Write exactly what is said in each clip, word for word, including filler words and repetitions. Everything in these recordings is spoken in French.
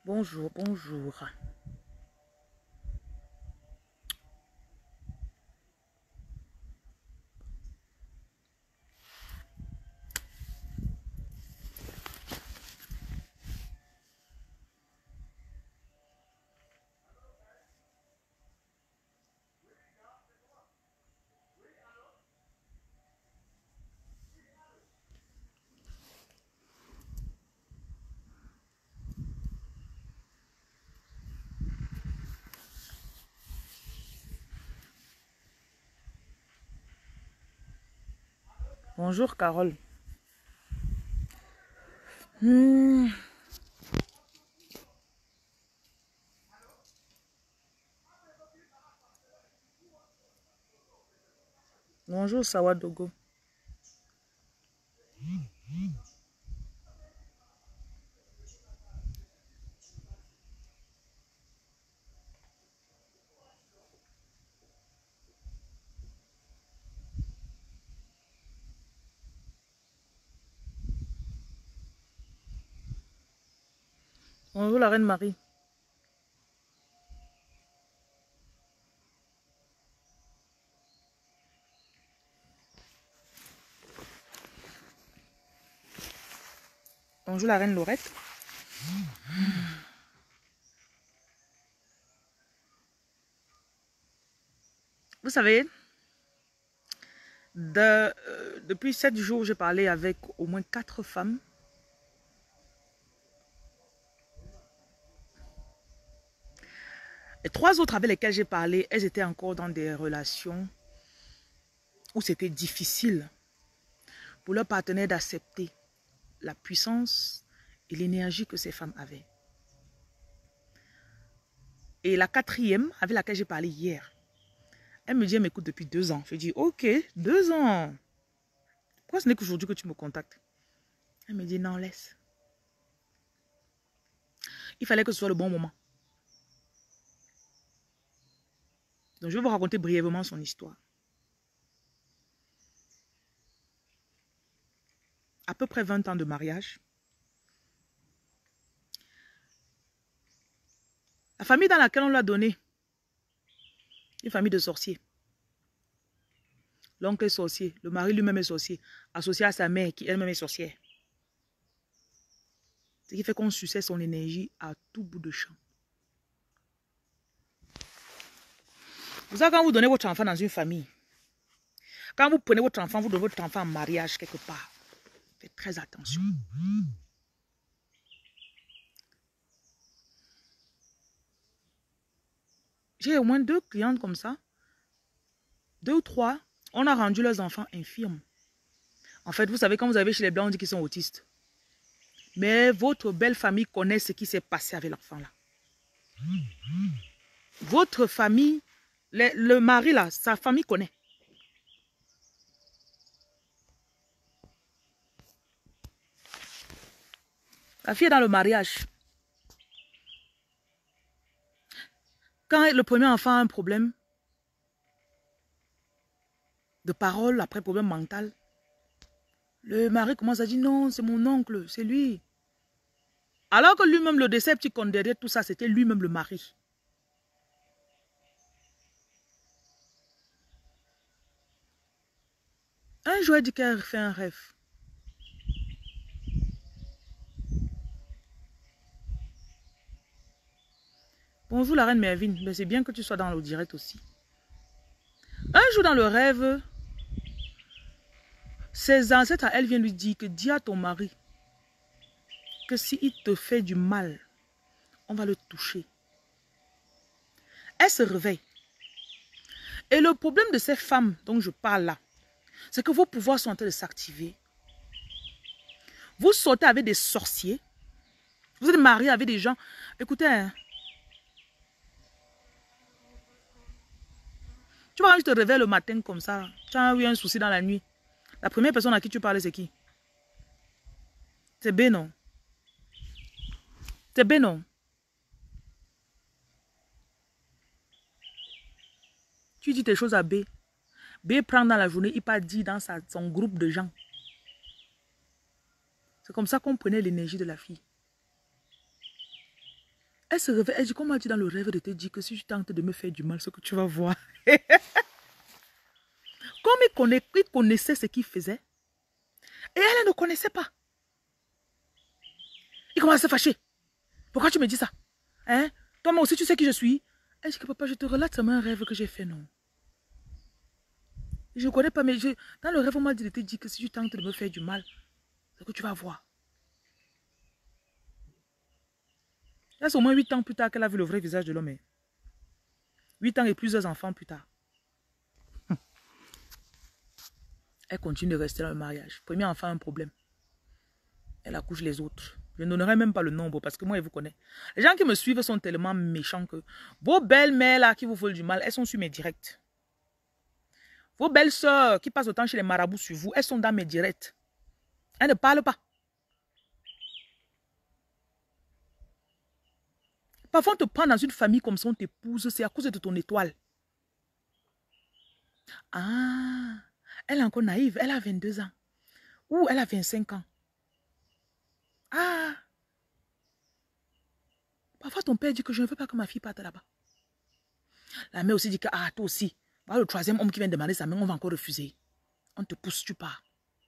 Bonjour, bonjour. Bonjour, Carole. Hmm. Bonjour, Sawadogo. Bonjour, la reine Marie. Bonjour, la reine Laurette. Vous savez, de, euh, depuis sept jours, j'ai parlé avec au moins quatre femmes. Les trois autres avec lesquelles j'ai parlé, elles étaient encore dans des relations où c'était difficile pour leur partenaire d'accepter la puissance et l'énergie que ces femmes avaient. Et la quatrième, avec laquelle j'ai parlé hier, elle me dit, elle m'écoute depuis deux ans. Je dis, ok, deux ans. Pourquoi ce n'est qu'aujourd'hui que tu me contactes? Elle me dit, non, laisse. Il fallait que ce soit le bon moment. Donc, je vais vous raconter brièvement son histoire. À peu près vingt ans de mariage. La famille dans laquelle on l'a donné, une famille de sorciers. L'oncle est sorcier, le mari lui-même est sorcier, associé à sa mère qui elle-même est sorcière. Ce qui fait qu'on suçait son énergie à tout bout de champ. Vous savez, quand vous donnez votre enfant dans une famille, quand vous prenez votre enfant, vous donnez votre enfant en mariage quelque part, faites très attention. J'ai au moins deux clientes comme ça, deux ou trois, on a rendu leurs enfants infirmes. En fait, vous savez, quand vous avez chez les Blancs, on dit qu'ils sont autistes. Mais votre belle famille connaît ce qui s'est passé avec l'enfant là. Votre famille, le, le mari là, sa famille connaît. La fille est dans le mariage. Quand le premier enfant a un problème de parole, après problème mental, le mari commence à dire non, c'est mon oncle, c'est lui. Alors que lui-même, le décepticon derrière tout ça, c'était lui-même le mari. Un jour, elle dit qu'elle fait un rêve. Bonjour la reine Mervyn, mais c'est bien que tu sois dans le direct aussi. Un jour dans le rêve, ses ancêtres, elle vient lui dire que dis à ton mari que s'il te fait du mal, on va le toucher. Elle se réveille. Et le problème de ces femmes dont je parle là, c'est que vos pouvoirs sont en train de s'activer. Vous sortez avec des sorciers. Vous êtes marié avec des gens. Écoutez, hein, tu vois, quand je te réveille le matin comme ça, tu as eu un souci dans la nuit. La première personne à qui tu parles, c'est qui? C'est B, non? C'est B, non? Tu dis tes choses à B. B prend dans la journée, il part dire dans sa, son groupe de gens. C'est comme ça qu'on prenait l'énergie de la fille. Elle se réveille, elle dit, comment tu dans le rêve de te dire que si tu tentes de me faire du mal, ce que tu vas voir. Comme il, connaît, il connaissait ce qu'il faisait, et elle ne connaissait pas. Il commence à se fâcher. Pourquoi tu me dis ça? Hein? Toi-même aussi, tu sais qui je suis? Elle dit que papa, je te relate seulement un rêve que j'ai fait, non? Je ne connais pas, mais je, dans le rêve, on m'a dit de te dire que si tu tentes de me faire du mal, c'est que tu vas voir. Là, c'est au moins huit ans plus tard qu'elle a vu le vrai visage de l'homme. huit ans et plusieurs enfants plus tard. Elle continue de rester dans le mariage. Premier enfant, un problème. Elle accouche les autres. Je ne donnerai même pas le nombre parce que moi, je vous connais. Les gens qui me suivent sont tellement méchants que vos belles-mères là qui vous veulent du mal, elles sont sur mes directs. Vos belles-sœurs qui passent autant chez les marabouts sur vous, elles sont dans mes directs. Elles ne parlent pas. Parfois, on te prend dans une famille comme ça, on t'épouse, c'est à cause de ton étoile. Ah, elle est encore naïve, elle a vingt-deux ans. Ou elle a vingt-cinq ans. Ah, parfois ton père dit que je ne veux pas que ma fille parte là-bas. La mère aussi dit que, ah, toi aussi, voilà le troisième homme qui vient demander sa main, on va encore refuser. On te pousse, tu pars.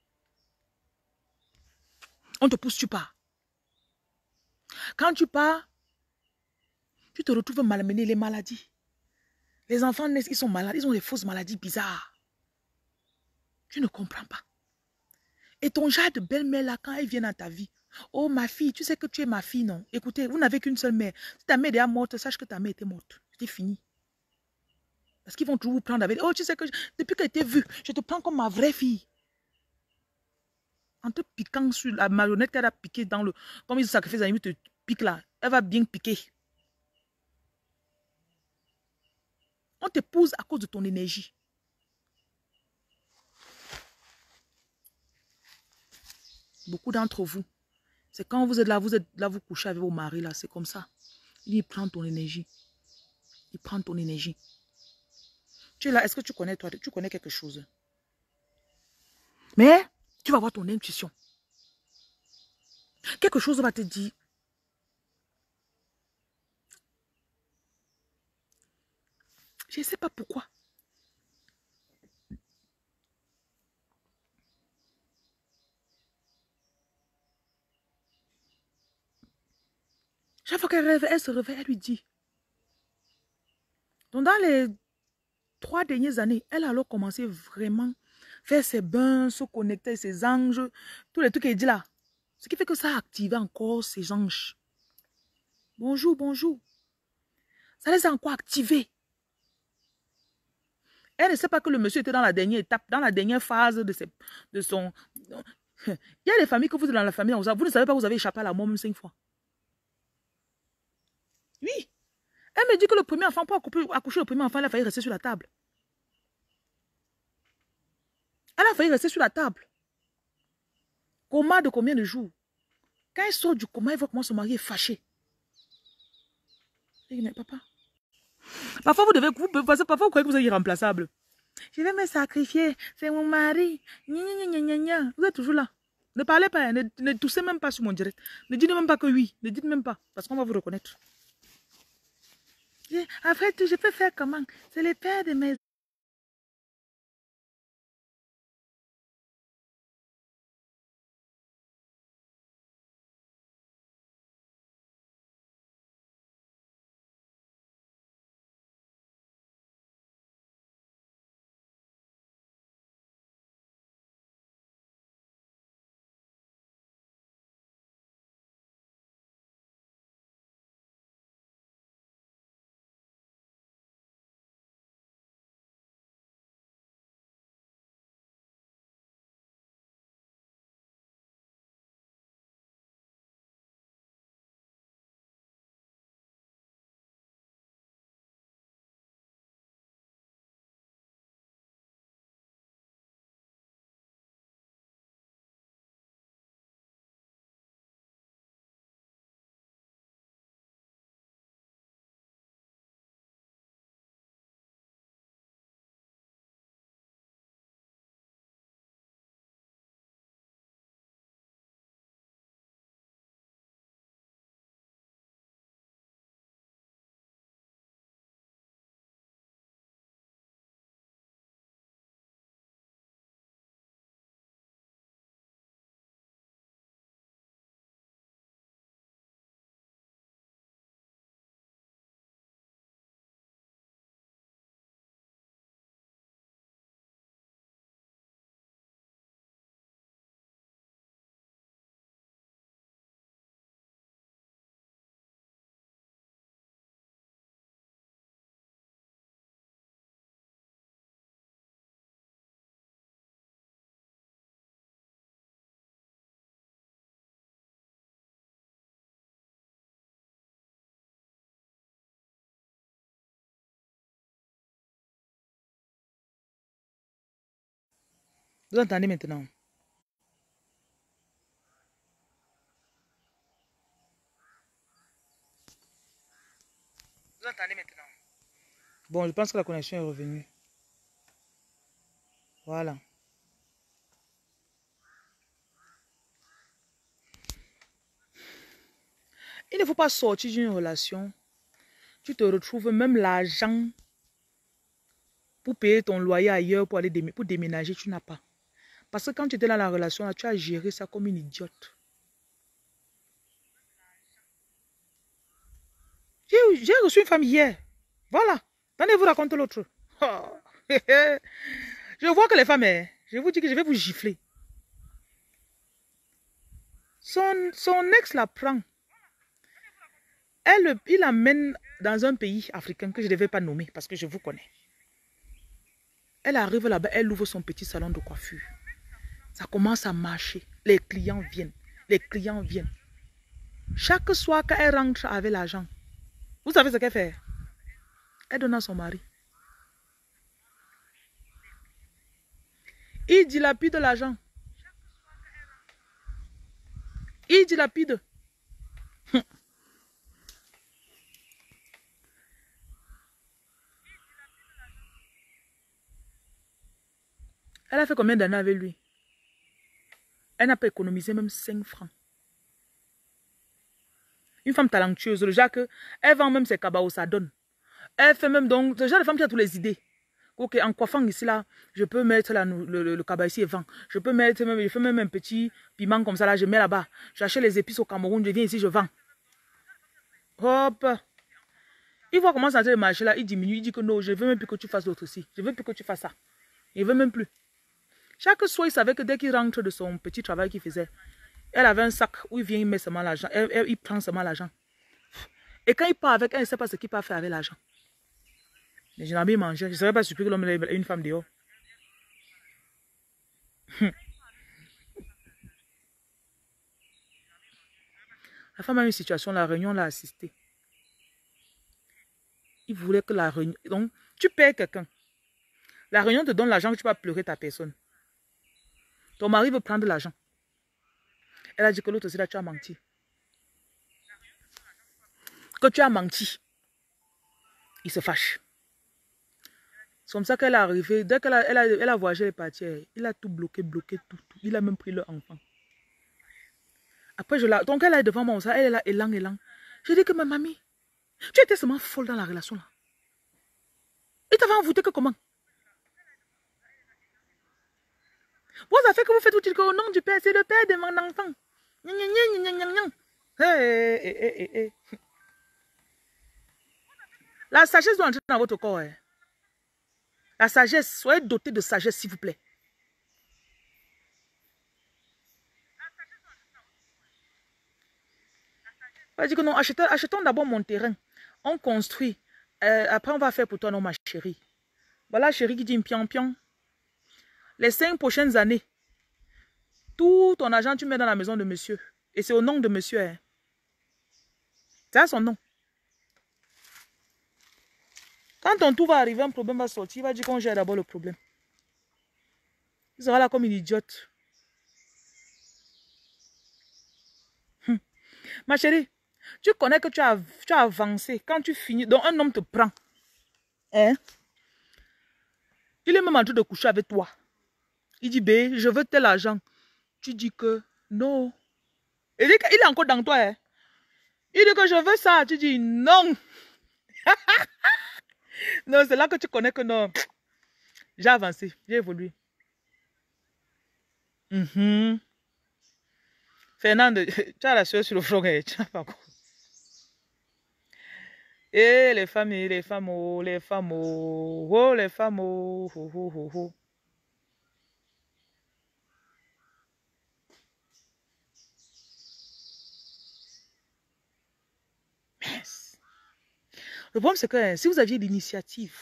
On te pousse, tu pars. Quand tu pars, tu te retrouves malmené, les maladies. Les enfants naissent, ils sont malades, ils ont des fausses maladies bizarres. Tu ne comprends pas. Et ton genre de belle-mère là, quand elle vient dans ta vie, oh ma fille, tu sais que tu es ma fille, non? Écoutez, vous n'avez qu'une seule mère. Si ta mère est morte, sache que ta mère était morte. C'était fini. Parce qu'ils vont toujours vous prendre avec... Oh, tu sais que je, depuis que je t'ai vue, je te prends comme ma vraie fille. En te piquant sur la marionnette qu'elle a piqué dans le... Comme ils sacrifient les animaux, te pique là. Elle va bien piquer. On t'épouse à cause de ton énergie. Beaucoup d'entre vous, c'est quand vous êtes là, vous êtes là, vous couchez avec vos maris là, c'est comme ça. Il prend ton énergie. Il prend ton énergie. Tu es là, est-ce que tu connais toi, tu connais quelque chose? Mais tu vas avoir ton intuition. Quelque chose va te dire. Je ne sais pas pourquoi. Chaque fois qu'elle rêve, elle se réveille, elle lui dit. Donc dans les trois dernières années, elle a alors commencé vraiment à faire ses bains, se connecter avec ses anges, tous les trucs qu'elle dit là. Ce qui fait que ça a activé encore ses anges. Bonjour, bonjour. Ça les a encore activés. Elle ne sait pas que le monsieur était dans la dernière étape, dans la dernière phase de, ses, de son... Il y a des familles que vous êtes dans la famille, vous ne savez pas que vous avez échappé à la mort même cinq fois. Oui. Elle me dit que le premier enfant, pour accoucher le premier enfant, elle a failli rester sur la table. Elle a failli rester sur la table. Coma de combien de jours? Quand elle sort du coma, elle voit comment son mari est fâché. Elle dit, mais papa, parfois vous devez, vous, parfois vous croyez que vous êtes irremplaçable. Je vais me sacrifier, c'est mon mari. Gna, gna, gna, gna, gna. Vous êtes toujours là. Ne parlez pas, ne, ne toussez même pas sur mon direct. Ne dites même pas que oui, ne dites même pas, parce qu'on va vous reconnaître. Après tout, je peux faire comment? C'est le père de mes... Vous entendez maintenant? Vous entendez maintenant? Bon, je pense que la connexion est revenue. Voilà. Il ne faut pas sortir d'une relation. Tu te retrouves même l'argent pour payer ton loyer ailleurs, pour aller dé pour déménager, tu n'as pas. Parce que quand tu étais dans la relation, là, tu as géré ça comme une idiote. J'ai reçu une femme hier. Voilà. Attendez-vous raconter l'autre. Oh. Je vois que les femmes, je vous dis que je vais vous gifler. Son, son ex la prend. Elle, il l'amène dans un pays africain que je ne devais pas nommer parce que je vous connais. Elle arrive là-bas, elle ouvre son petit salon de coiffure. Ça commence à marcher. Les clients viennent. Les clients viennent. Chaque soir, quand elle rentre avec l'argent, vous savez ce qu'elle fait? Elle donne à son mari. Il dilapide l'argent. Il dilapide. Elle a fait combien d'années avec lui? Elle n'a pas économisé même cinq francs. Une femme talentueuse, le genre que elle vend même ses cabaos, ça donne. Elle fait même donc, le genre de femme qui a toutes les idées. Ok, en coiffant ici là, je peux mettre là, le, le, le cabas ici et vend. Je peux mettre même, je fais même un petit piment comme ça là, je mets là-bas. J'achète les épices au Cameroun, je viens ici, je vends. Hop. Il voit comment ça le marché là, il diminue, il dit que non, je veux même plus que tu fasses l'autre aussi. Je veux plus que tu fasses ça. Il veut même plus. Chaque soir, il savait que dès qu'il rentre de son petit travail qu'il faisait, elle avait un sac où il vient, il met seulement l'argent. Il prend seulement l'argent. Et quand il part avec elle, il ne sait pas ce qu'il peut faire avec l'argent. Mais je n'ai pas mangé. Je ne serais pas surpris que l'homme ait une femme dehors. La femme a une situation, la réunion l'a assistée. Il voulait que la réunion... Donc, tu payes quelqu'un. La réunion te donne l'argent que tu vas pleurer ta personne. Ton mari veut prendre l'argent. Elle a dit que l'autre aussi là, tu as menti. Que tu as menti. Il se fâche. C'est comme ça qu'elle est arrivée. Dès qu'elle a, elle a, elle a voyagé les parties, il a tout bloqué, bloqué, tout, tout. Il a même pris leur enfant. Après, je la... Donc, elle est devant moi, ça, elle est là, élan, élan. Je dis que ma mamie, tu étais seulement folle dans la relation là. Il t'avait envoûté que comment? Vous avez fait que vous faites tout au nom du père, c'est le père de mon enfant. Hey, hey, hey, hey, hey. La sagesse doit entrer dans votre corps. Hein. La sagesse, soyez doté de sagesse, s'il vous plaît. On va dire que non, achetons, achetons d'abord mon terrain. On construit. Euh, après, on va faire pour toi, non, ma chérie. Voilà, chérie qui dit pion pion. Les cinq prochaines années, tout ton argent, tu mets dans la maison de monsieur. Et c'est au nom de monsieur. Hein. C'est son nom. Quand ton tour va arriver, un problème va sortir, il va dire qu'on gère d'abord le problème. Il sera là comme une idiote. Hum. Ma chérie, tu connais que tu as, tu as avancé. Quand tu finis, donc un homme te prend. Hein? Il est même en train de coucher avec toi. Il dit, bé, je veux tel argent. Tu dis que non. Il dit qu'il est encore dans toi. Hein? Il dit que je veux ça. Tu dis non. Non, c'est là que tu connais que non. J'ai avancé, j'ai évolué. Mm-hmm. Fernande, tu as la sueur sur le front. Tu n'as pas quoi. Et les femmes, les femmes, oh, les femmes, oh, oh les femmes, oh, oh, oh, oh, oh. Yes. Le problème, c'est que si vous aviez l'initiative,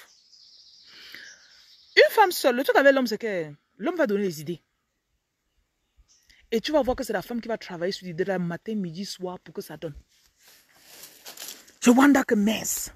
une femme seule, le truc avec l'homme, c'est que l'homme va donner les idées. Et tu vas voir que c'est la femme qui va travailler sur l'idée le matin, midi, soir pour que ça donne. Je wonder que mess.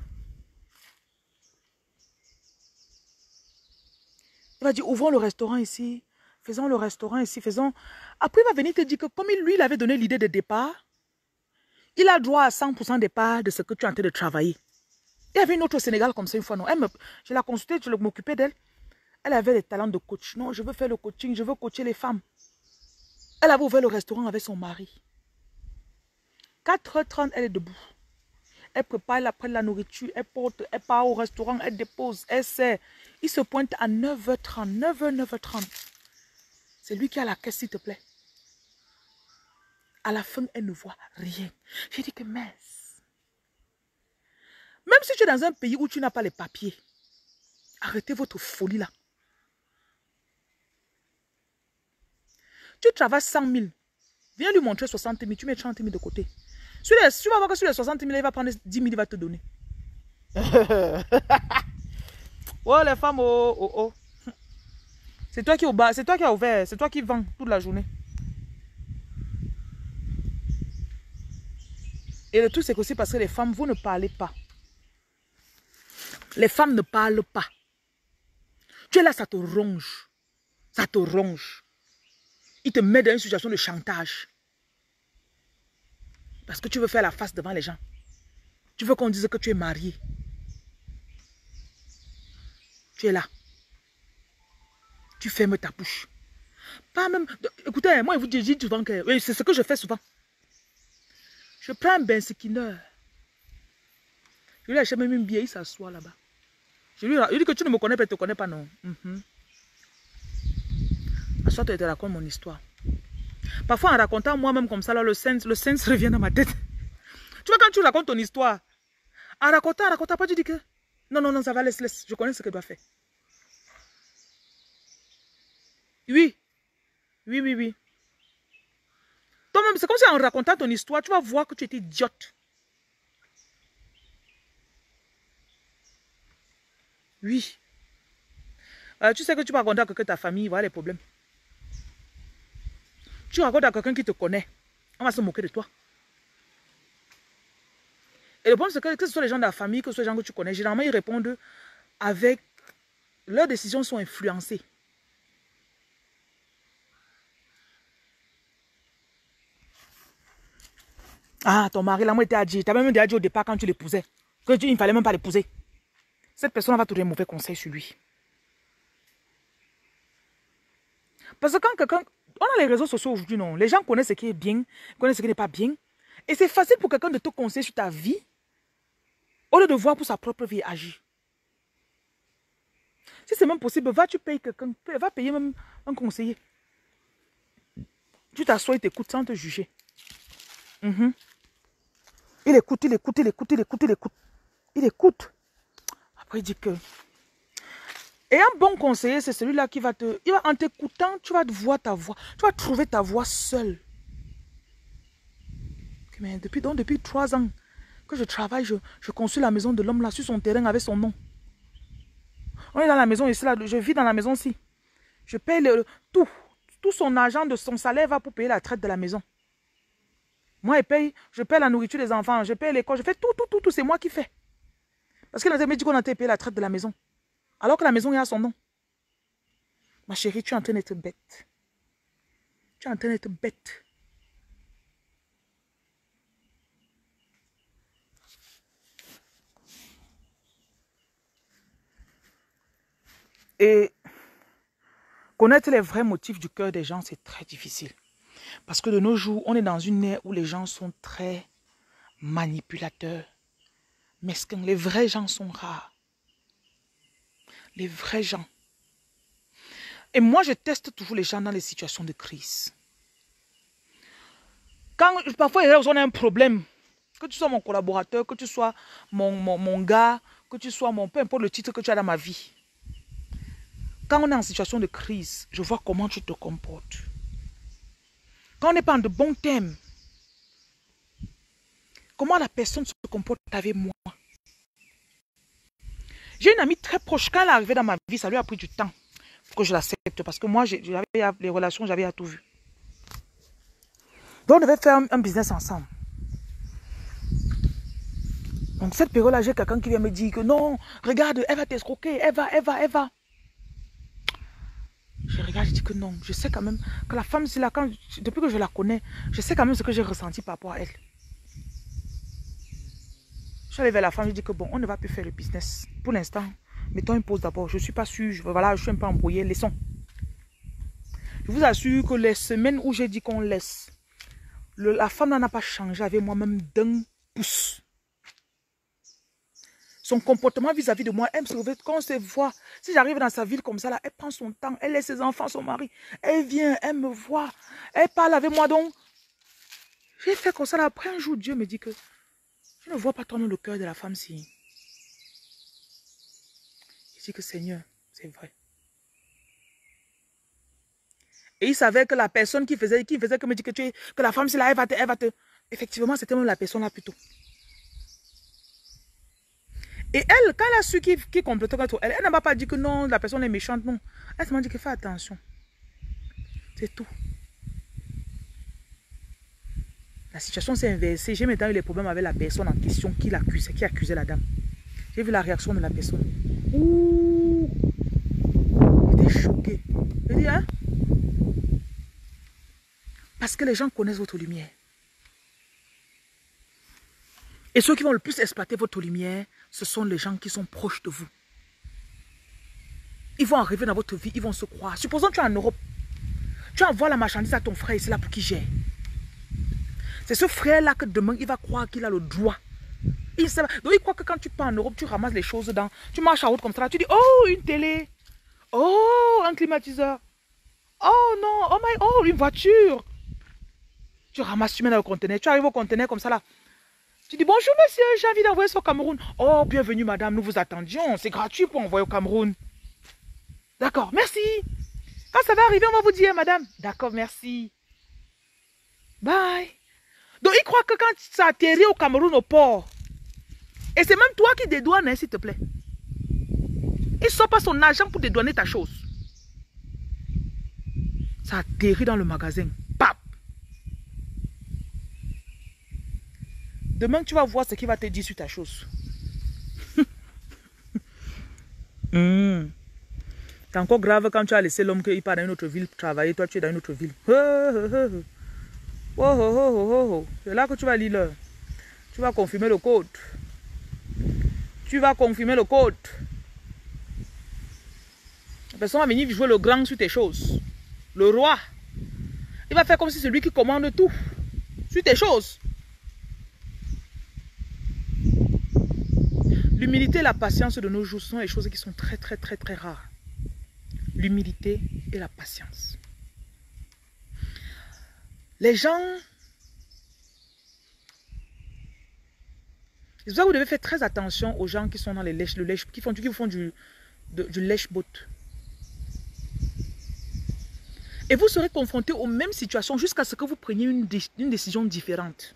Il va dire, ouvrons le restaurant ici. Faisons le restaurant ici, faisons... Après, il va venir te dire que comme lui, il avait donné l'idée de départ, il a droit à cent pour cent de part de ce que tu es en train de travailler. Il y avait une autre au Sénégal comme ça une fois, non. Elle me, je l'ai consultée, je m'occupais d'elle. Elle avait des talents de coach. Non, je veux faire le coaching, je veux coacher les femmes. Elle avait ouvert le restaurant avec son mari. quatre heures trente, elle est debout. Elle prépare, elle prend la nourriture, elle porte, elle part au restaurant, elle dépose, elle sert. Il se pointe à neuf heures trente, neuf heures, neuf heures trente. C'est lui qui a la caisse, s'il te plaît. À la fin, elle ne voit rien. J'ai dit que mince. Même si tu es dans un pays où tu n'as pas les papiers, arrêtez votre folie là. Tu travailles cent mille. Viens lui montrer soixante mille, tu mets trente mille de côté. Sur les, tu vas voir que sur les soixante mille, il va prendre dix mille, il va te donner. Oh les femmes, oh, oh, oh. C'est toi qui es au bas, c'est toi qui as ouvert, c'est toi qui vends toute la journée. Et le truc, c'est aussi parce que les femmes, vous ne parlez pas. Les femmes ne parlent pas. Tu es là, ça te ronge. Ça te ronge. Il te met dans une situation de chantage. Parce que tu veux faire la face devant les gens. Tu veux qu'on dise que tu es marié. Tu es là. Tu fermes ta bouche. Pas même... Écoutez, moi, je vous dis souvent que... Oui, c'est ce que je fais souvent. Je prends un bain skinner. Je lui achète même une bière, il s'assoit là-bas. Je lui dis que tu ne me connais pas, tu ne te connais pas, non. Mm-hmm. Assois-toi et te raconte mon histoire. Parfois, en racontant moi-même comme ça, là, le sens, le sens revient dans ma tête. Tu vois, quand tu racontes ton histoire, en racontant, en racontant, pas, tu dis que non, non, non, ça va, laisse, laisse. Je connais ce que je dois faire. Oui. Oui, oui, oui. Toi-même, c'est comme si en racontant ton histoire, tu vas voir que tu étais idiote. Oui. Euh, tu sais que tu vas raconter à quelqu'un ta famille, voilà les problèmes. Tu racontes à quelqu'un qui te connaît, on va se moquer de toi. Et le problème, c'est que, que ce soit les gens de la famille, que ce soit les gens que tu connais, généralement, ils répondent avec... Leurs décisions sont influencées. Ah, ton mari, là, moi, t'ai dit, t'as même déjà dit au départ quand tu l'épousais, que tu, il ne fallait même pas l'épouser. Cette personne va te donner un mauvais conseil sur lui. Parce que quand quelqu'un... On a les réseaux sociaux aujourd'hui, non. Les gens connaissent ce qui est bien, connaissent ce qui n'est pas bien. Et c'est facile pour quelqu'un de te conseiller sur ta vie, au lieu de voir pour sa propre vie agir. Si c'est même possible, va-tu payer quelqu'un, va payer même un conseiller. Tu t'assois, il t'écoute sans te juger. Mm-hmm. Il écoute, il écoute, il écoute, il écoute, il écoute. Il écoute. Après, il dit que... Et un bon conseiller, c'est celui-là qui va te... Il va, en t'écoutant, tu vas voir ta voix. Tu vas trouver ta voix seule. Mais depuis, donc, depuis trois ans que je travaille, je, je construis la maison de l'homme là, sur son terrain avec son nom. On est dans la maison ici, là, je vis dans la maison ici. Je paye le, tout. Tout son argent de son salaire va pour payer la traite de la maison. Moi, je paye, je paye la nourriture des enfants, je paye l'école, je fais tout, tout, tout, tout, c'est moi qui fais. Parce qu'il m'a dit qu'on a payé la traite de la maison. Alors que la maison est à son nom. Ma chérie, tu es en train d'être bête. Tu es en train d'être bête. Et connaître les vrais motifs du cœur des gens, c'est très difficile. Parce que de nos jours, on est dans une ère où les gens sont très manipulateurs, mesquins. Les vrais gens sont rares. Les vrais gens. Et moi, je teste toujours les gens dans les situations de crise. Quand, parfois, on a un problème. Que tu sois mon collaborateur, que tu sois mon, mon, mon gars, que tu sois mon... Peu importe le titre que tu as dans ma vie. Quand on est en situation de crise, je vois comment tu te comportes. Quand on n'est pas en de bons termes, comment la personne se comporte avec moi. J'ai une amie très proche. Quand elle est arrivée dans ma vie, ça lui a pris du temps pour que je l'accepte. Parce que moi, j'avais les relations, j'avais tout vu. Donc, on devait faire un, un business ensemble. Donc, cette période-là, j'ai quelqu'un qui vient me dire que non, regarde, elle va t'escroquer, elle va, elle va, elle va. Chérie, regarde, je dis que non. Je sais quand même que la femme, c'est là, quand, depuis que je la connais, je sais quand même ce que j'ai ressenti par rapport à elle. Je suis allée vers la femme, je dis que bon, on ne va plus faire le business. Pour l'instant, mettons une pause d'abord. Je ne suis pas sûre, je, voilà, je suis un peu embrouillée, laissons. Je vous assure que les semaines où j'ai dit qu'on laisse, le, la femme n'en a pas changé avec moi-même d'un pouce. Son comportement vis-à-vis -vis de moi, elle me se quand on se voit, si j'arrive dans sa ville comme ça, là, elle prend son temps, elle laisse ses enfants, son mari, elle vient, elle me voit, elle parle avec moi donc. J'ai fait comme ça, là, après un jour, Dieu me dit que je ne vois pas trop le cœur de la femme si. Je dis que Seigneur, c'est vrai. Et il savait que la personne qui faisait, qui faisait que me dit que tu es, que la femme, c'est là, elle va te, elle va te. Effectivement, c'était même la personne là plutôt. Et elle, quand elle a su qui, qui complétait contre elle, elle n'a pas dit que non, la personne est méchante, non. Elle m'a dit que fais attention. C'est tout. La situation s'est inversée. J'ai maintenant eu les problèmes avec la personne en question qui l'accusait, qui accusait la dame. J'ai vu la réaction de la personne. Ouh! J'étais choquée. J'ai dit, hein? Parce que les gens connaissent votre lumière. Et ceux qui vont le plus exploiter votre lumière, ce sont les gens qui sont proches de vous. Ils vont arriver dans votre vie, ils vont se croire. Supposons que tu es en Europe. Tu envoies la marchandise à ton frère et c'est là pour qu'il gère. C'est ce frère-là que demain, il va croire qu'il a le droit. Il sait, donc il croit que quand tu pars en Europe, tu ramasses les choses dans... Tu marches en route comme ça, là, tu dis, oh, une télé. Oh, un climatiseur. Oh non, oh my, oh, une voiture. Tu ramasses, tu mets dans le conteneur. Tu arrives au conteneur comme ça, là. Tu dis, bonjour monsieur, j'ai envie d'envoyer ça au Cameroun. Oh, bienvenue madame, nous vous attendions. C'est gratuit pour envoyer au Cameroun. D'accord, merci. Quand ça va arriver, on va vous dire, madame. D'accord, merci. Bye. Donc, il croit que quand ça atterrit au Cameroun, au port, et c'est même toi qui dédouanes, hein, s'il te plaît. Il ne sort pas son argent pour dédouaner ta chose. Ça atterrit dans le magasin. Pap. Demain, tu vas voir ce qu'il va te dire sur ta chose. mmh. C'est encore grave quand tu as laissé l'homme qu'il part dans une autre ville travailler. Toi, tu es dans une autre ville. Oh, oh, oh. Oh, oh, oh, oh, oh. C'est là que tu vas lire l'heure. Tu vas confirmer le code. Tu vas confirmer le code. La personne va venir jouer le grand sur tes choses. Le roi. Il va faire comme si c'est lui qui commande tout. Sur tes choses. L'humilité et la patience de nos jours sont les choses qui sont très très très très rares. L'humilité et la patience. Les gens... C'est pour ça que vous devez faire très attention aux gens qui sont dans les lèches, le lèche, qui font, qui font du, de, du lèche-boat. Et vous serez confronté aux mêmes situations jusqu'à ce que vous preniez une, une décision différente.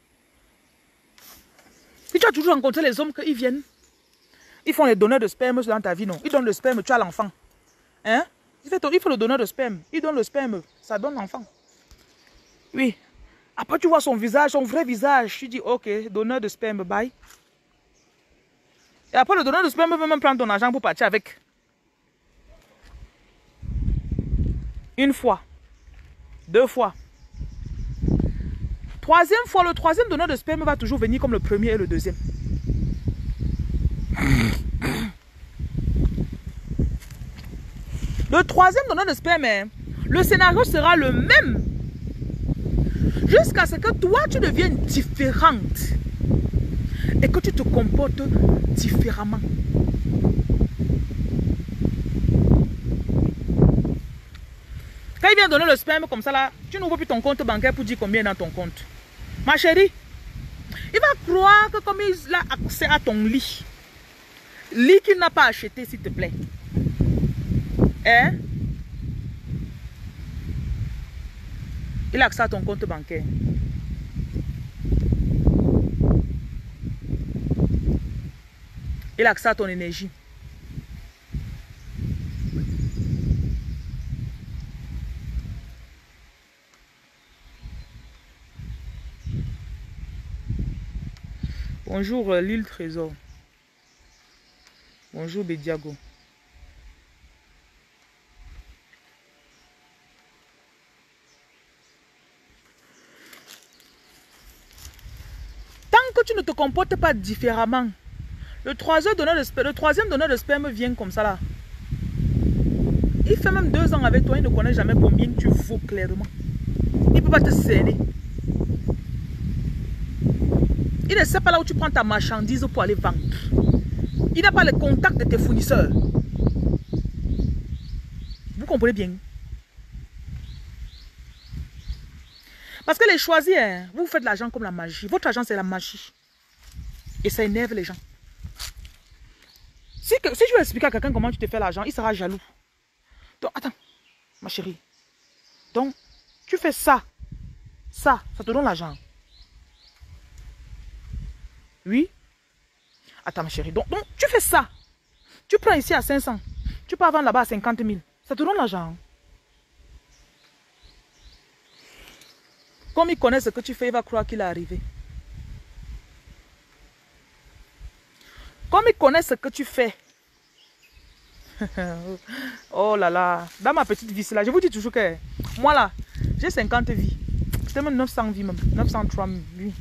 Si tu as toujours rencontré les hommes qu'ils viennent, ils font les donneurs de sperme dans ta vie, non? Ils donnent le sperme, tu as l'enfant. Hein? Il fait, il fait le donneur de sperme. Il donne le sperme, ça donne l'enfant. Oui. Après, tu vois son visage, son vrai visage. Tu dis, ok, donneur de sperme, bye. Et après, le donneur de sperme veut même prendre ton argent pour partir avec. Une fois. Deux fois. Troisième fois, le troisième donneur de sperme va toujours venir comme le premier et le deuxième. Le troisième donneur de sperme, le scénario sera le même. Jusqu'à ce que toi, tu deviennes différente. Et que tu te comportes différemment. Quand il vient donner le sperme comme ça, là, tu n'ouvres plus ton compte bancaire pour dire combien est dans ton compte. Ma chérie, il va croire que comme il a accès à ton lit, lit qu'il n'a pas acheté, s'il te plaît. Hein? Il a accès à ton compte bancaire. Il a accès à ton énergie. Bonjour l'île Trésor. Bonjour Bediago. que tu ne te comportes pas différemment, le troisième donneur de sperme, le troisième donneur de sperme vient comme ça là. Il fait même deux ans avec toi, il ne connaît jamais combien tu vaux clairement. Il ne peut pas te cerner. Il ne sait pas là où tu prends ta marchandise pour aller vendre. Il n'a pas le contact de tes fournisseurs. Vous comprenez bien? Parce que les choisis, hein, vous faites l'argent comme la magie. Votre argent, c'est la magie. Et ça énerve les gens. Si, que, si je veux expliquer à quelqu'un comment tu te fais l'argent, il sera jaloux. Donc, attends, ma chérie. Donc, tu fais ça. Ça, ça te donne l'argent. Oui. Attends, ma chérie. Donc, donc, tu fais ça. Tu prends ici à cinq cents. Tu peux vendre là-bas à cinquante mille. Ça te donne l'argent. Comme il connaît ce que tu fais, il va croire qu'il est arrivé. Comme il connaît ce que tu fais. Oh là là. Dans ma petite vie, là, je vous dis toujours que moi là, j'ai cinquante vies. C'est même neuf cents vies même. neuf cent trois vies.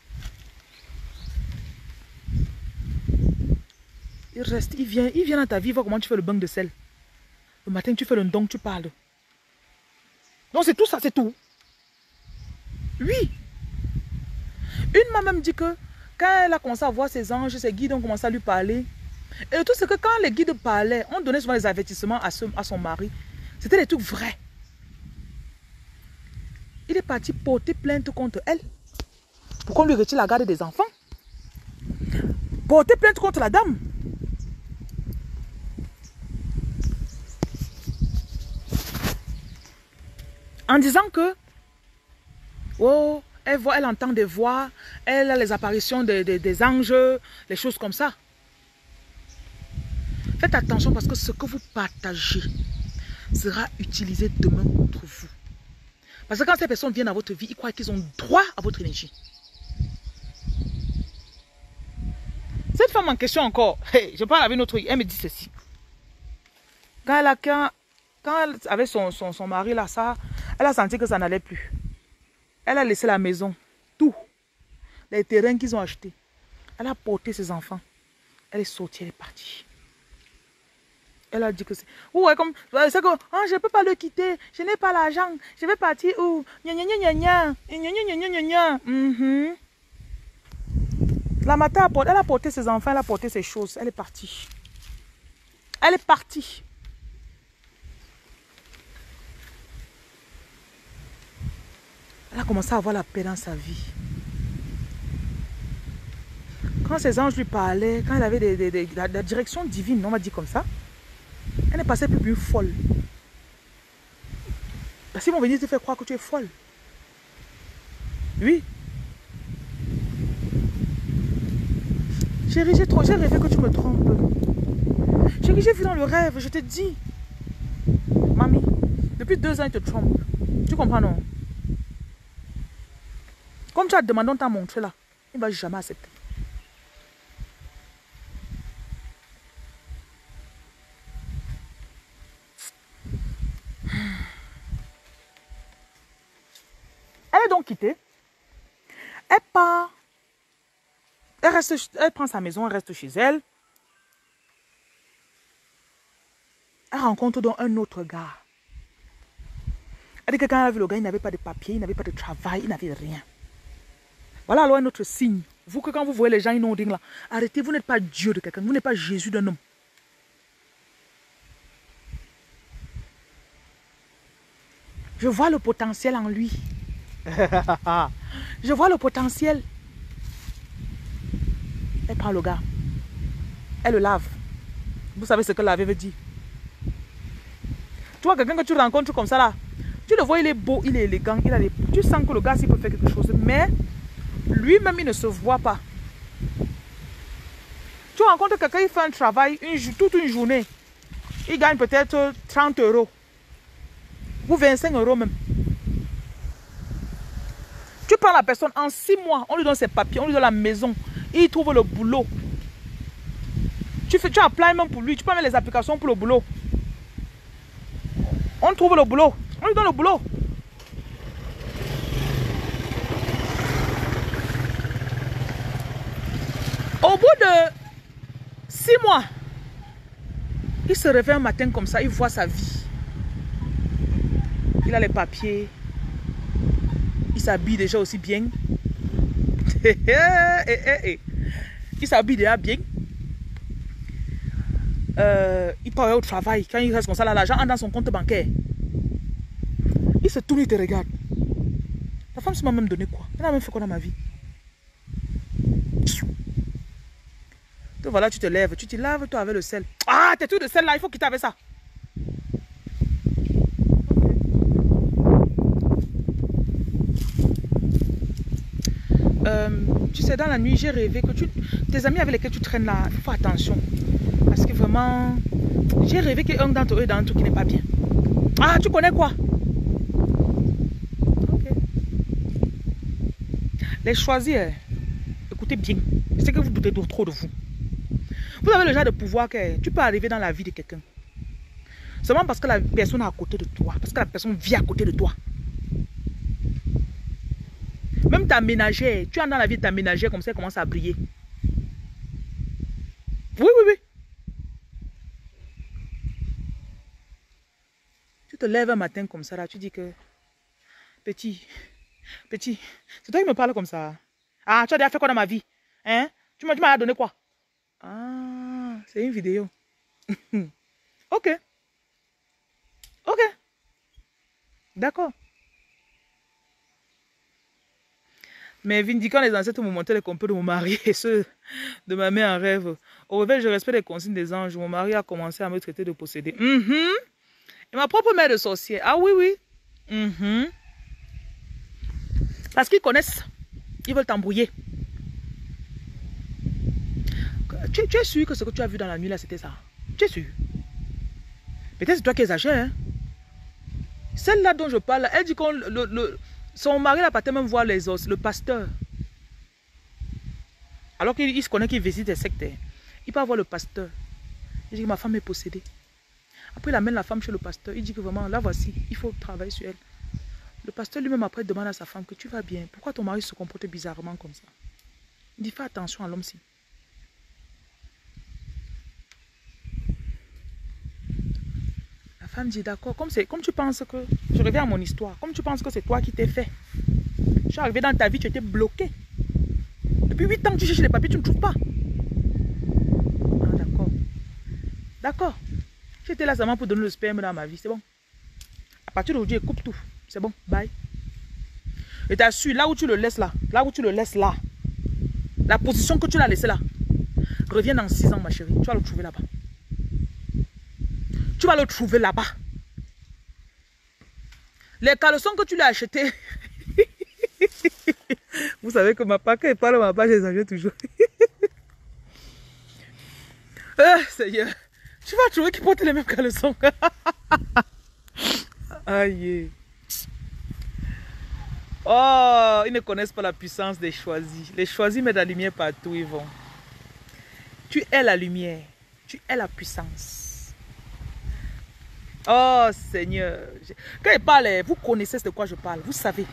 Il reste, il vient, il vient dans ta vie, il voit comment tu fais le bain de sel. Le matin, tu fais le don, tu parles. Non, c'est tout ça, c'est tout. Oui. Une maman me dit que quand elle a commencé à voir ses anges, ses guides ont commencé à lui parler. Et tout ce que quand les guides parlaient, on donnait souvent des avertissements à, ce, à son mari. C'était des trucs vrais. Il est parti porter plainte contre elle. Pour qu'on lui retire la garde des enfants. Porter plainte contre la dame. En disant que oh, elle voit, elle entend des voix, elle a les apparitions de, de, des anges, les choses comme ça. Faites attention parce que ce que vous partagez sera utilisé demain contre vous. Parce que quand ces personnes viennent dans votre vie, ils croient qu'ils ont droit à votre énergie. Cette femme en question encore, hey, je parle avec notre truc, elle me dit ceci. Quand elle, a, quand, quand elle avait son, son, son mari là, ça, elle a senti que ça n'allait plus. Elle a laissé la maison, tout, les terrains qu'ils ont achetés. Elle a porté ses enfants. Elle est sortie, elle est partie. Elle a dit que c'est... Ouais, comme... C'est que... Oh, je ne peux pas le quitter. Je n'ai pas l'argent. Je vais partir où? Gna gna gna gna gna. Gna gna gna gna gna. Mm-hmm. La matin, elle a porté ses enfants, elle a porté ses choses. Elle est partie. Elle est partie. Elle a commencé à avoir la paix dans sa vie. Quand ses anges lui parlaient, quand elle avait des, des, des, la, la direction divine, on m'a dit comme ça, elle n'est passée plus plus folle. Parce qu'ils vont venir te faire croire que tu es folle. Oui. Chérie, j'ai trop, j'ai rêvé que tu me trompes. Chérie, j'ai vu dans le rêve, je te dis. Mamie, depuis deux ans, il te trompe. Tu comprends, non? Comme tu as demandé, on t'a montré là. Il ne va jamais accepter. Elle est donc quittée. Elle part. Elle, reste, elle prend sa maison, elle reste chez elle. Elle rencontre donc un autre gars. Elle dit que quand elle a vu le gars, il n'avait pas de papier, il n'avait pas de travail, il n'avait rien. Voilà alors un autre signe. Vous que quand vous voyez les gens inondés là, arrêtez, vous n'êtes pas Dieu de quelqu'un, vous n'êtes pas Jésus d'un homme. Je vois le potentiel en lui. Je vois le potentiel. Elle prend le gars. Elle le lave. Vous savez ce que laver veut dire. Tu vois quelqu'un que tu rencontres comme ça là. Tu le vois, il est beau, il est élégant, il a les... Tu sens que le gars, s'il peut faire quelque chose. Mais lui-même, il ne se voit pas. Tu rencontres quelqu'un, il fait un travail une, toute une journée. Il gagne peut-être trente euros. Ou vingt-cinq euros même. Tu prends la personne, en six mois, on lui donne ses papiers, on lui donne la maison. Il trouve le boulot. Tu, fais, tu applies même pour lui, tu peux mettre les applications pour le boulot. On trouve le boulot, on lui donne le boulot. bout de six mois, il se réveille un matin comme ça, il voit sa vie. Il a les papiers. Il s'habille déjà aussi bien. Il s'habille déjà bien. Euh, il part au travail. Quand il reste comme ça, l'argent entre dans son compte bancaire. Il se tourne, il te regarde. La femme m'a même donné quoi? Elle n'a même fait quoi dans ma vie? Donc voilà, tu te lèves, tu te laves toi avec le sel. Ah, tes trucs de sel là, il faut quitter avec ça. Euh, tu sais, dans la nuit, j'ai rêvé que tu, tes amis avec lesquels tu traînes là, il faut attention. Parce que vraiment, j'ai rêvé qu'un d'entre eux est dans un truc qui n'est pas bien. Ah, tu connais quoi? Ok. Les choisir, écoutez bien. C'est que vous doutez trop de vous. Vous avez le genre de pouvoir que tu peux arriver dans la vie de quelqu'un. Seulement parce que la personne est à côté de toi. Parce que la personne vit à côté de toi. Même ta ménagère, tu entres dans la vie de ta ménagère comme ça, elle commence à briller. Oui, oui, oui. Tu te lèves un matin comme ça, là, tu dis que... Petit, petit, c'est toi qui me parles comme ça. Ah, tu as déjà fait quoi dans ma vie? Hein? Tu m'as donné quoi? Ah, c'est une vidéo. Ok. Ok. D'accord. Mais vindiquant les ancêtres me montraient les complots de mon mari et ceux de ma mère en rêve. Au réveil, je respecte les consignes des anges. Mon mari a commencé à me traiter de possédé. Mm-hmm. Et ma propre mère de sorcière. Ah oui, oui. Mm-hmm. Parce qu'ils connaissent. Ils veulent t'embrouiller. Tu, tu es sûr que ce que tu as vu dans la nuit là, c'était ça? Tu es sûr? Peut-être c'est toi qui exagères. Hein? Celle-là dont je parle, elle dit que le, le, son mari n'a pas tellement voir les os, le pasteur. Alors qu'il se connaît qu'il visite des sectes. Il peut voir le pasteur. Il dit que ma femme est possédée. Après, il amène la femme chez le pasteur. Il dit que vraiment, là voici, il faut travailler sur elle. Le pasteur lui-même après demande à sa femme que tu vas bien. Pourquoi ton mari se comporte bizarrement comme ça? Il dit fais attention à l'homme-ci. La femme dit d'accord, comme, comme tu penses que... Je reviens à mon histoire. Comme tu penses que c'est toi qui t'es fait. Je suis arrivé dans ta vie, tu étais bloqué. Depuis huit ans, tu cherches les papiers, tu ne trouves pas. Ah d'accord. D'accord. J'étais là seulement pour donner le sperme dans ma vie, c'est bon. À partir d'aujourd'hui, coupe tout. C'est bon, bye. Et t'assures, là où tu le laisses là, là où tu le laisses là, la position que tu l'as laissé là, reviens dans six ans ma chérie, tu vas le trouver là-bas. Tu vas le trouver là-bas. Les caleçons que tu lui as achetés. Vous savez que ma part, quand il parle de ma part, j'exagère toujours. Ah, Seigneur. Tu vas trouver qu'il porte les mêmes caleçons. Aïe. Oh, ils ne connaissent pas la puissance des choisis. Les choisis mettent la lumière partout où ils vont. Tu es la lumière. Tu es la puissance. Oh Seigneur. Quand il parle, vous connaissez de quoi je parle. Vous savez.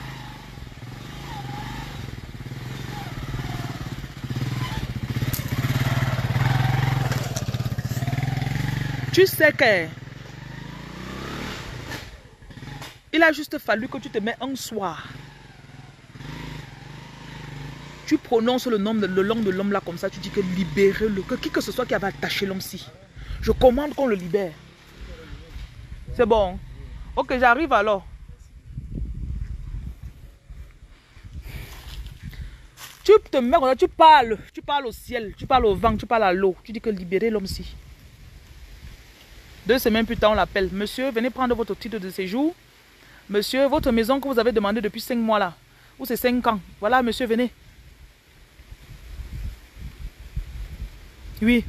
Tu sais que il a juste fallu que tu te mets un soir. Tu prononces le nom, le nom de l'homme là comme ça. Tu dis que libérez-le. Que qui que ce soit qui avait attaché l'homme-ci. Je commande qu'on le libère. C'est bon. Ok, j'arrive alors. Tu te mets, tu parles. Tu parles au ciel. Tu parles au vent. Tu parles à l'eau. Tu dis que libérez l'homme-ci. Deux semaines plus tard, on l'appelle. Monsieur, venez prendre votre titre de séjour. Monsieur, votre maison que vous avez demandé depuis cinq mois là. Ou c'est cinq ans. Voilà, monsieur, venez. Oui.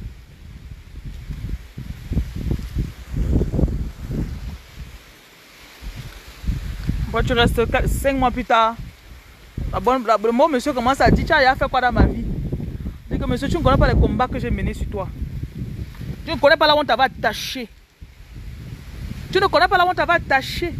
Quand tu restes cinq mois plus tard, la bonne, la, le bon monsieur commence à dire, tu as fait quoi dans ma vie? Je dis que monsieur, tu ne connais pas les combats que j'ai menés sur toi. Tu ne connais pas là où on t'avait attaché. Tu ne connais pas là où on t'avait attaché.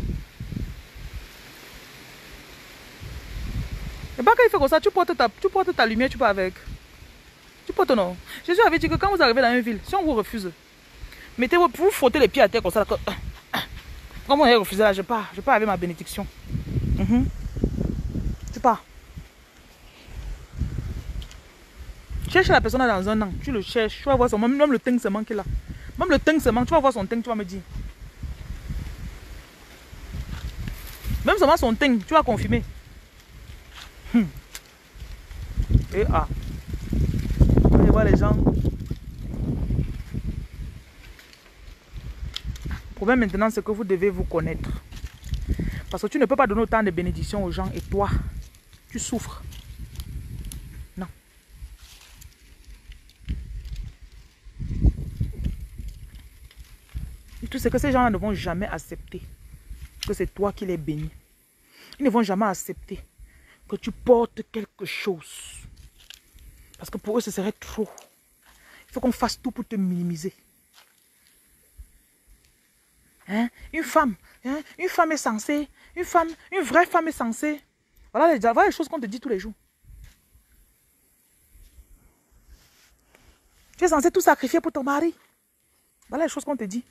Et pas quand il fait comme ça, tu portes ta, tu portes ta lumière, tu pars avec. Tu pote, non. Jésus avait dit que quand vous arrivez dans une ville, si on vous refuse, mettez-vous, vous frottez les pieds à terre comme ça. Comment on est refusé là, je pars. Je pars avec ma bénédiction. Mm-hmm. Tu pars. Cherche la personne dans un an. Tu le cherches. Tu vas voir son même, même le teint se manque là. Même le teint se manque. Tu vas voir son teint, tu vas me dire. Même seulement son teint, tu vas confirmer. Hum. Et ah. Allez voir les gens. Le problème maintenant, c'est que vous devez vous connaître. Parce que tu ne peux pas donner autant de bénédictions aux gens et toi, tu souffres. Non. Et tout ce que ces gens-là ne vont jamais accepter que c'est toi qui les bénis. Ils ne vont jamais accepter que tu portes quelque chose. Parce que pour eux, ce serait trop. Il faut qu'on fasse tout pour te minimiser. Hein? Une femme, hein? Une femme est censée, une femme, une vraie femme est censée. Voilà les, voilà les choses qu'on te dit tous les jours. Tu es censé tout sacrifier pour ton mari. Voilà les choses qu'on te dit.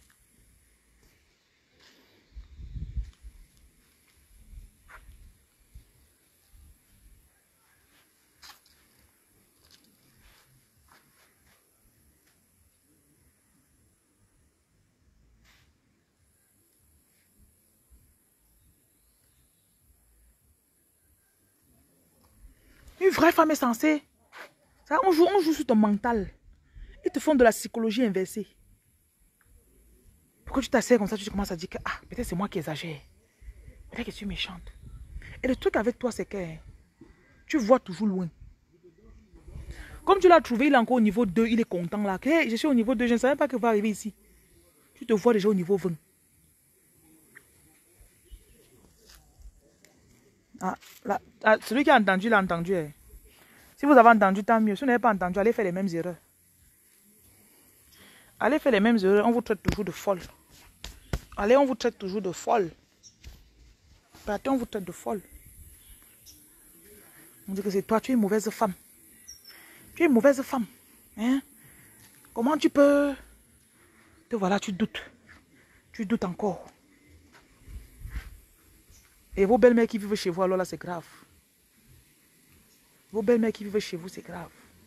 Une vraie femme est censée. Ça, on, joue, on joue sur ton mental. Ils te font de la psychologie inversée. Pourquoi tu t'assères comme ça, tu commences à dire que ah, peut-être c'est moi qui exagère. Peut-être que je suis méchante. Et le truc avec toi, c'est que tu vois toujours loin. Comme tu l'as trouvé, il est encore au niveau deux, il est content là. Hey, je suis au niveau deux, je ne savais pas que va arriver ici. Tu te vois déjà au niveau vingt. Ah, là, ah, celui qui a entendu, l'a entendu. Eh. Si vous avez entendu, tant mieux. Si vous n'avez pas entendu, allez faire les mêmes erreurs. Allez faire les mêmes erreurs, on vous traite toujours de folle. Allez, on vous traite toujours de folle. Partez, on vous traite de folle. On dit que c'est toi, tu es une mauvaise femme. Tu es une mauvaise femme. Hein? Comment tu peux... Te voilà, tu doutes. Tu doutes encore. Et vos belles-mères qui vivent chez vous, alors là, c'est grave. Vos belles-mères qui vivent chez vous, c'est grave.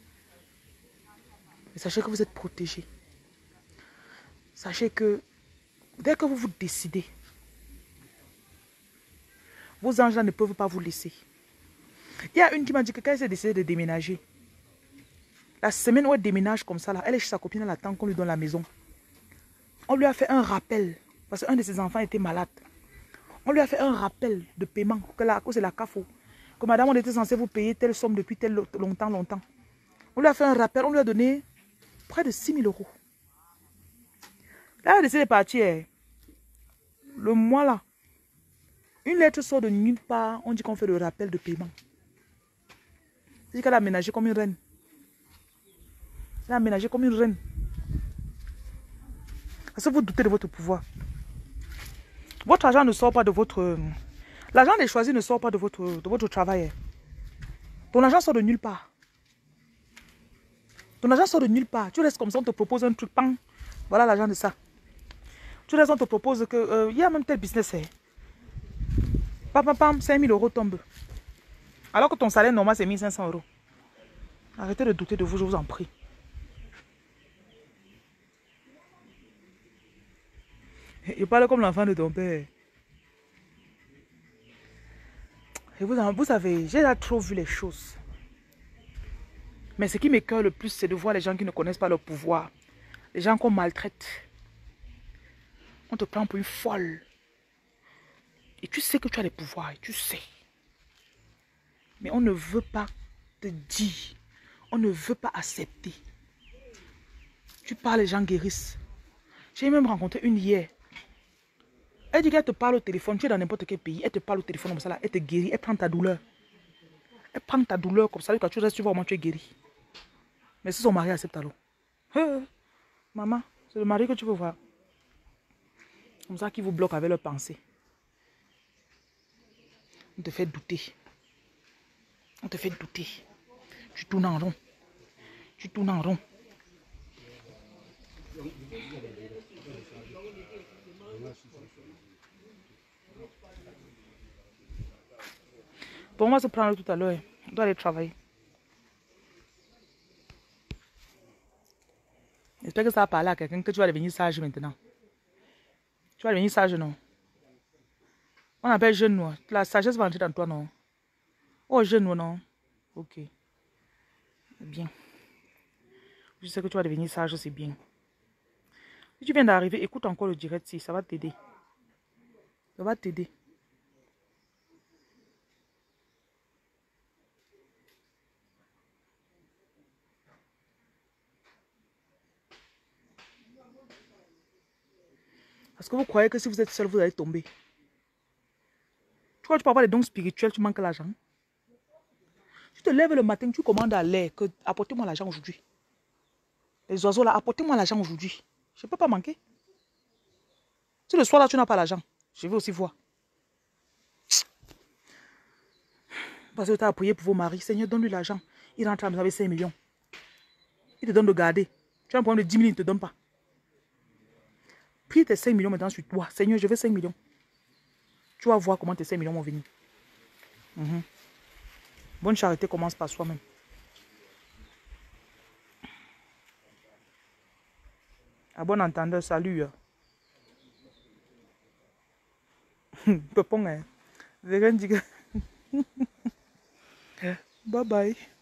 Mais sachez que vous êtes protégés. Sachez que dès que vous vous décidez, vos anges là ne peuvent pas vous laisser. Il y a une qui m'a dit que quand elle s'est décidée de déménager, la semaine où elle déménage comme ça, là, elle est chez sa copine, elle attend qu'on lui donne la maison. On lui a fait un rappel, parce qu'un de ses enfants était malade. On lui a fait un rappel de paiement, que là, à cause de la C A F O, que madame, on était censé vous payer telle somme depuis tel longtemps, longtemps. On lui a fait un rappel, on lui a donné près de six mille euros. Là, elle a décidé de partir. Le mois là, une lettre sort de nulle part, on dit qu'on fait le rappel de paiement. C'est qu'elle a aménagé comme une reine. Elle a aménagé comme une reine. Parce que vous doutez de votre pouvoir. Votre argent ne sort pas de votre... L'argent des choisis ne sort pas de votre, de votre travail. Ton argent sort de nulle part. Ton argent sort de nulle part. Tu restes comme ça, on te propose un truc, pam. Voilà l'argent de ça. Tu restes, on te propose que... Euh, il y a même tel business. Hein. Pam, pam, pam, cinq mille euros tombent. Alors que ton salaire normal, c'est mille cinq cents euros. Arrêtez de douter de vous, je vous en prie. Il parle comme l'enfant de ton père. Et vous, vous savez, j'ai déjà trop vu les choses. Mais ce qui m'écoeure le plus, c'est de voir les gens qui ne connaissent pas leur pouvoir. Les gens qu'on maltraite. On te prend pour une folle. Et tu sais que tu as des pouvoirs, et tu sais. Mais on ne veut pas te dire. On ne veut pas accepter. Tu parles, les gens guérissent. J'ai même rencontré une hier. Elle dit qu'elle te parle au téléphone, tu es dans n'importe quel pays, elle te parle au téléphone comme ça, là, elle te guérit, elle prend ta douleur. Elle prend ta douleur comme ça, quand tu restes, tu vois comment tu es guéri. Mais si son mari accepte alors. Hey, maman, c'est le mari que tu veux voir. Comme ça, qui vous bloque avec leurs pensées. On te fait douter. On te fait douter. Tu tournes en rond. Tu tournes en rond. Bon, on va se prendre tout à l'heure. On doit aller travailler. J'espère que ça va parler à quelqu'un que tu vas devenir sage maintenant. Tu vas devenir sage, non? On appelle jeune, non? La sagesse va entrer dans toi, non? Oh, jeune, non? Ok. Bien. Je sais que tu vas devenir sage, c'est bien. Si tu viens d'arriver, écoute encore le direct, si ça va t'aider. Ça va t'aider. Parce que vous croyez que si vous êtes seul, vous allez tomber. Tu crois que tu peux avoir des dons spirituels, tu manques l'argent. Tu te lèves le matin, tu commandes à l'air que apportez-moi l'argent aujourd'hui. Les oiseaux là, apportez-moi l'argent aujourd'hui. Je ne peux pas manquer. Si le soir là, tu n'as pas l'argent, je vais aussi voir. Parce que tu as prié pour vos maris. Seigneur, donne-lui l'argent. Il rentre à la maison avec cinq millions. Il te donne de garder. Tu as un problème de dix mille, il ne te donne pas. Prie tes cinq millions maintenant sur toi. Seigneur, je veux cinq millions. Tu vas voir comment tes cinq millions vont venir. Mm-hmm. Bonne charité commence par soi-même. À bon entendeur, salut. Pepon, hein. Bye bye.